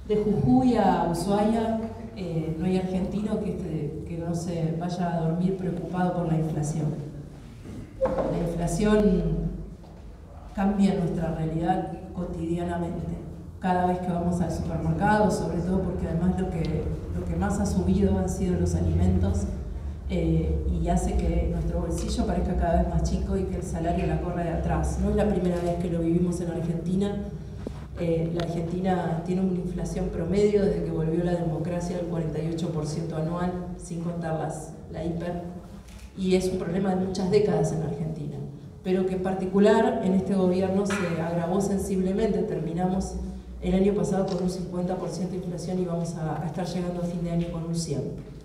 De Jujuy a Ushuaia no hay argentino que no se vaya a dormir preocupado por la inflación. La inflación cambia nuestra realidad cotidianamente. Cada vez que vamos al supermercado, sobre todo porque además lo que más ha subido han sido los alimentos, y hace que nuestro bolsillo parezca cada vez más chico y que el salario la corre de atrás. No es la primera vez que lo vivimos en Argentina. La Argentina tiene una inflación promedio desde que volvió la democracia del 48% anual, sin contar la hiper, y es un problema de muchas décadas en Argentina, pero que en particular en este gobierno se agravó sensiblemente. Terminamos el año pasado con un 50% de inflación y vamos a estar llegando a fin de año con un 100%.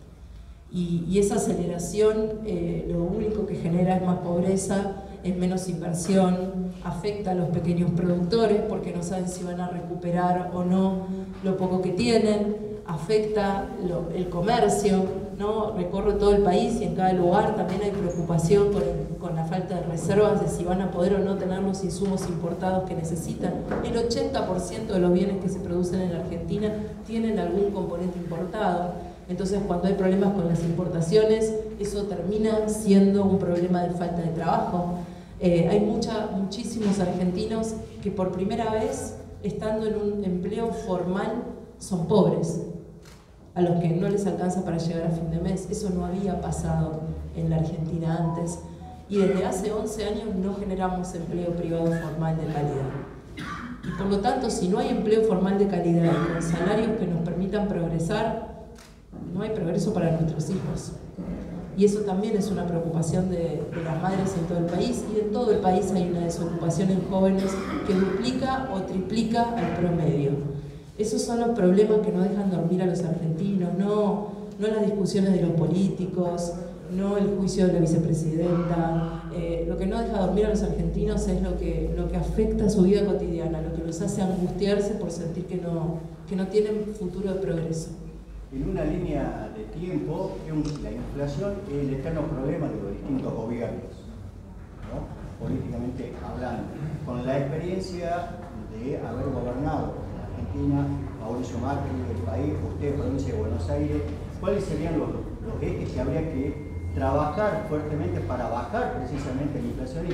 Y esa aceleración lo único que genera es más pobreza, es menos inversión, afecta a los pequeños productores porque no saben si van a recuperar o no lo poco que tienen, afecta el comercio, ¿no? Recorro todo el país y en cada lugar también hay preocupación con la falta de reservas, de si van a poder o no tener los insumos importados que necesitan. El 80% de los bienes que se producen en la Argentina tienen algún componente importado. Entonces, cuando hay problemas con las importaciones, eso termina siendo un problema de falta de trabajo. Hay muchísimos argentinos que por primera vez, estando en un empleo formal, son pobres, a los que no les alcanza para llegar a fin de mes. Eso no había pasado en la Argentina antes. Y desde hace 11 años no generamos empleo privado formal de calidad. Y por lo tanto, si no hay empleo formal de calidad y con salarios que nos permitan progresar, no hay progreso para nuestros hijos. Y eso también es una preocupación de las madres en todo el país, y en todo el país hay una desocupación en jóvenes que duplica o triplica al promedio. Esos son los problemas que no dejan dormir a los argentinos, no las discusiones de los políticos, no el juicio de la vicepresidenta. Lo que no deja dormir a los argentinos es lo que afecta a su vida cotidiana, lo que los hace angustiarse por sentir que no tienen futuro de progreso. En una línea de tiempo, la inflación es el eterno problema de los distintos gobiernos, ¿no? Políticamente hablando. Con la experiencia de haber gobernado en Argentina, Mauricio Macri, el país, usted, provincia de Buenos Aires, ¿cuáles serían los ejes que habría que trabajar fuertemente para bajar precisamente la inflación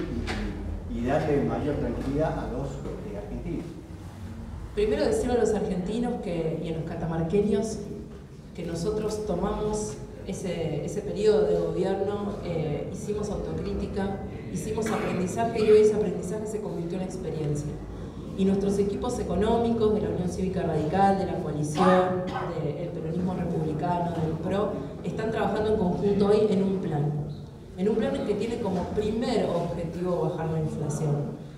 y darle mayor tranquilidad a los argentinos? Primero decirle a los argentinos y a los catamarqueños que nosotros tomamos ese periodo de gobierno, hicimos autocrítica, hicimos aprendizaje, y hoy ese aprendizaje se convirtió en experiencia. Y nuestros equipos económicos de la Unión Cívica Radical, de la coalición, del peronismo republicano, del PRO, están trabajando en conjunto hoy en un plan que tiene como primer objetivo bajar la inflación.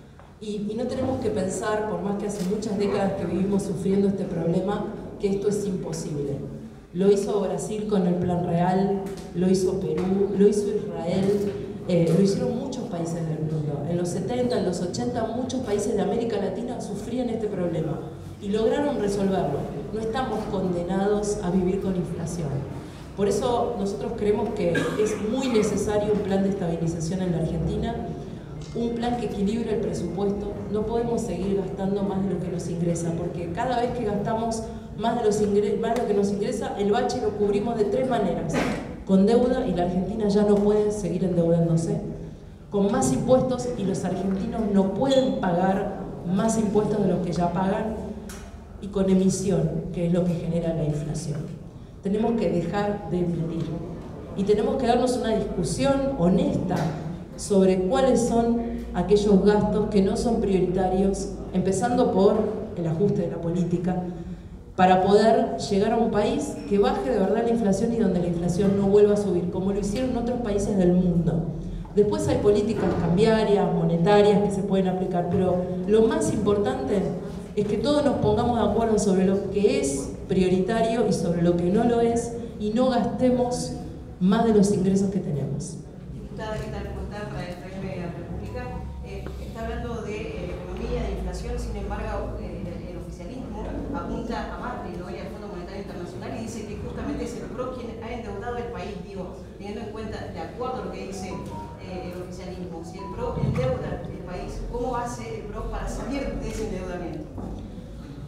Y no tenemos que pensar, por más que hace muchas décadas que vivimos sufriendo este problema, que esto es imposible. Lo hizo Brasil con el Plan Real, lo hizo Perú, lo hizo Israel, lo hicieron muchos países del mundo. En los 70, en los 80, muchos países de América Latina sufrían este problema y lograron resolverlo. No estamos condenados a vivir con inflación. Por eso nosotros creemos que es muy necesario un plan de estabilización en la Argentina, un plan que equilibre el presupuesto. No podemos seguir gastando más de lo que nos ingresa, porque cada vez que gastamos más de lo que nos ingresa, el bache lo cubrimos de 3 maneras: con deuda, y la Argentina ya no puede seguir endeudándose; con más impuestos, y los argentinos no pueden pagar más impuestos de los que ya pagan; y con emisión, que es lo que genera la inflación. Tenemos que dejar de emitir y tenemos que darnos una discusión honesta sobre cuáles son aquellos gastos que no son prioritarios, empezando por el ajuste de la política, para poder llegar a un país que baje de verdad la inflación y donde la inflación no vuelva a subir, como lo hicieron otros países del mundo. Después hay políticas cambiarias, monetarias que se pueden aplicar, pero lo más importante es que todos nos pongamos de acuerdo sobre lo que es prioritario y sobre lo que no lo es, y no gastemos más de los ingresos que tenemos. Diputada, ¿qué tal? ¿Cómo está? Para la República. Está hablando de economía, de inflación, sin embargo, el oficialismo apunta a Macri, ¿no? Y al Fondo Monetario Internacional, y dice que justamente es el PRO quien ha endeudado el país. Digo, teniendo en cuenta, de acuerdo a lo que dice el oficialismo, si el PRO endeuda el país, ¿cómo hace el PRO para salir de ese endeudamiento?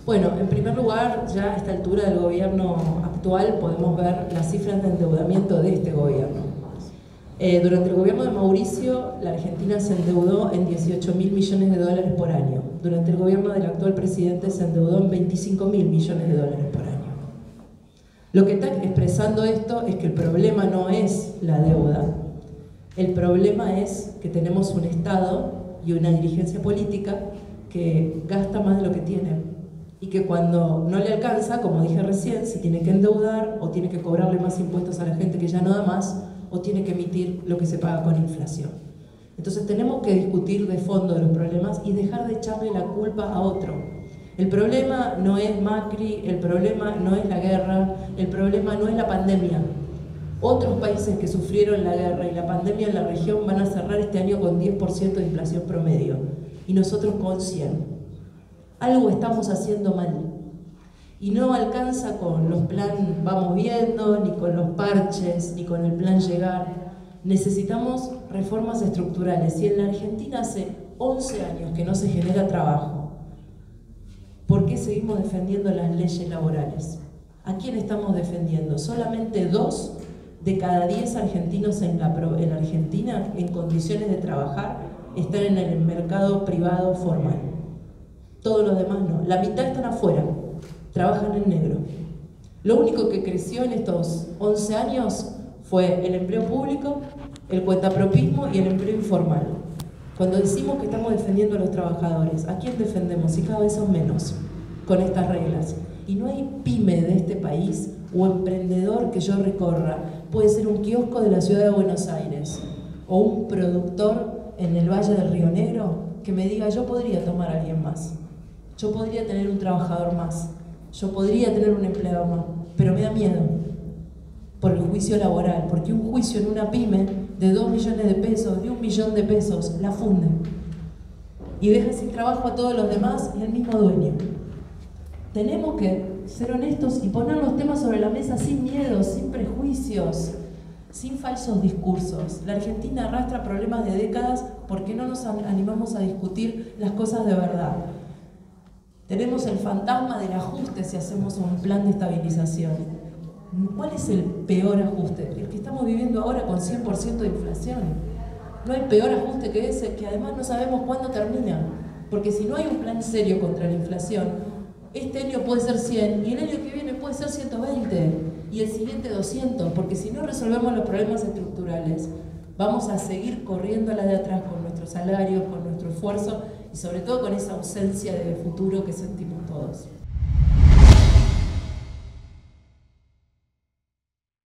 Bueno, en primer lugar, ya a esta altura del gobierno actual podemos ver las cifras de endeudamiento de este gobierno. Durante el gobierno de Mauricio, la Argentina se endeudó en 18.000 millones de dólares por año. Durante el gobierno del actual presidente se endeudó en 25.000 millones de dólares por año. Lo que está expresando esto es que el problema no es la deuda. El problema es que tenemos un Estado y una dirigencia política que gasta más de lo que tiene. Y que cuando no le alcanza, como dije recién, si tiene que endeudar o tiene que cobrarle más impuestos a la gente que ya no da más, o tiene que emitir lo que se paga con inflación. Entonces tenemos que discutir de fondo de los problemas y dejar de echarle la culpa a otro. El problema no es Macri, el problema no es la guerra, el problema no es la pandemia. Otros países que sufrieron la guerra y la pandemia en la región van a cerrar este año con 10% de inflación promedio y nosotros con 100%. Algo estamos haciendo mal. Y no alcanza con los planes vamos viendo, ni con los parches, ni con el plan llegar. Necesitamos reformas estructurales. Si en la Argentina hace 11 años que no se genera trabajo, ¿por qué seguimos defendiendo las leyes laborales? ¿A quién estamos defendiendo? Solamente 2 de cada 10 argentinos en la Argentina en condiciones de trabajar están en el mercado privado formal. Todos los demás no. La mitad están afuera. Trabajan en negro. Lo único que creció en estos 11 años fue el empleo público, el cuentapropismo y el empleo informal. Cuando decimos que estamos defendiendo a los trabajadores, ¿a quién defendemos? Y cada vez son menos con estas reglas. Y no hay pyme de este país o emprendedor que yo recorra. Puede ser un kiosco de la ciudad de Buenos Aires o un productor en el Valle del Río Negro que me diga, yo podría tomar a alguien más. Yo podría tener un trabajador más. Yo podría tener un empleado más, pero me da miedo por el juicio laboral, porque un juicio en una pyme de 2 millones de pesos, de 1 millón de pesos, la funde y deja sin trabajo a todos los demás y al mismo dueño. Tenemos que ser honestos y poner los temas sobre la mesa sin miedos, sin prejuicios, sin falsos discursos. La Argentina arrastra problemas de décadas porque no nos animamos a discutir las cosas de verdad. Tenemos el fantasma del ajuste si hacemos un plan de estabilización. ¿Cuál es el peor ajuste? El que estamos viviendo ahora con 100% de inflación. No hay peor ajuste que ese, que además no sabemos cuándo termina. Porque si no hay un plan serio contra la inflación, este año puede ser 100 y el año que viene puede ser 120 y el siguiente 200. Porque si no resolvemos los problemas estructurales, vamos a seguir corriendo a la de atrás con nuestros salarios, con nuestro esfuerzo y sobre todo con esa ausencia de futuro que sentimos todos.